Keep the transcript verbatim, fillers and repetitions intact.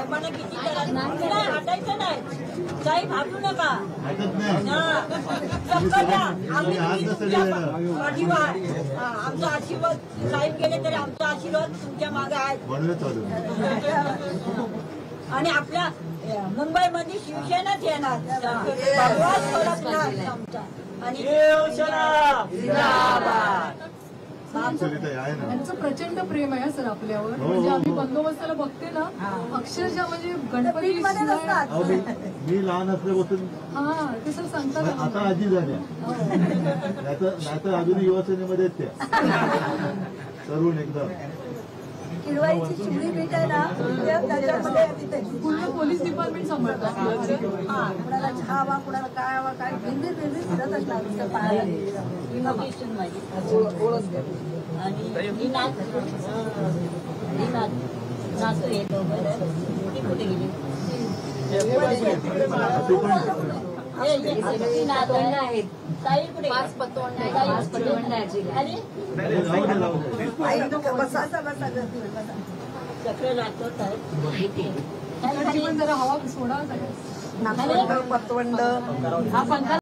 साहेबांना किती करा नाही हटायचं नाही साहेब हटू नका आमचा आशीर्वाद साहेब गेले तरी आमचा आशीर्वाद तुमच्या मागे आहे आणि आपल्या मुंबईमध्ये शिवसेनाच येणार आमचा आणि त्यांचं प्रचंड प्रेम आहे सर आपल्यावर. म्हणजे आम्ही बंदोबस्ताला बघते ना अक्षरशः म्हणजे गणपती मी लहान असल्यापासून हा ते सर सांगतात आता आजी झाल्या नाहीतर अजून युवासेनेमध्ये त्या तरुण एकदम किडवाईची चिवडी पीठ आहे ना त्याच्यामध्ये पूर्ण पोलीस डिपार्टमेंट सांभाळतात. कुणाला चहा हवा कुणाला काय हवा काय भिंदी भिंदी फिरत असणार नुसतं पाहायला ही लोकेशन माझी ओळख आणि ही नाच ही नाच नाचू येतो ती कुठे गेली नातवंड आहेत ताई कुठे पाच पतवंड पाच पतवंड चक्र लागतो जरा हवा सोडा पतवंड हा पंखा